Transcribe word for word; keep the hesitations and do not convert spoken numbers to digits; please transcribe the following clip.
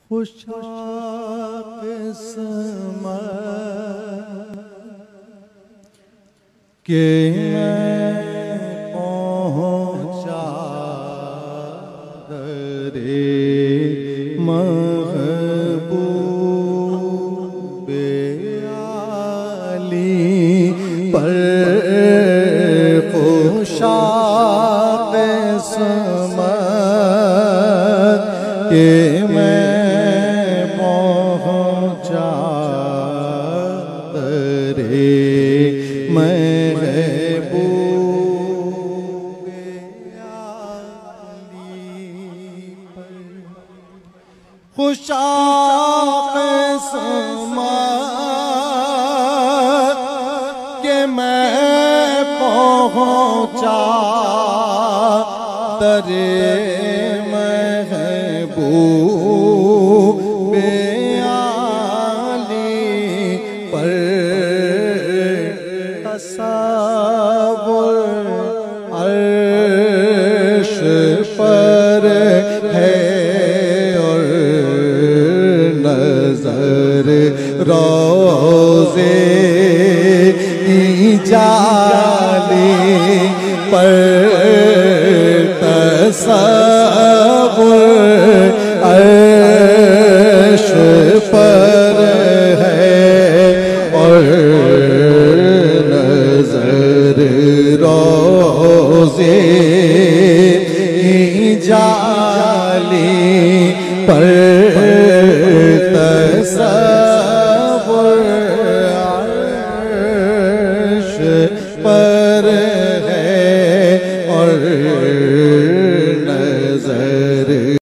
खुशाक किस्मत के मैं पहुँचा दरे महबूबे आली पर। खुशाक किस्मत के मैं पहुँचा दरे महबूबे आली पर। खुशाक किस्मत के मैं पहुँचा दरे महबूबे आली पर। तसव्वुर अर्श पर है और नजर रोज़े की जाली पर। तसव्वुर अर्श पर है और नजर रोज़े की जाली पर। तसव्वुर